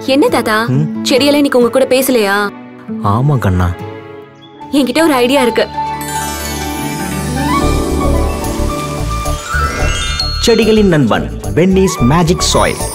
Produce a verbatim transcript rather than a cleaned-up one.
என்ன தாத்தா செடியெல்லாம் இன்னைக்கு உங்க கூட பேசலையா? ஆமா கண்ணா, என்கிட்ட ஒரு ஐடியா இருக்கு. செடிகளின் நண்பன் பென்னிஸ் மேஜிக் சாயில்.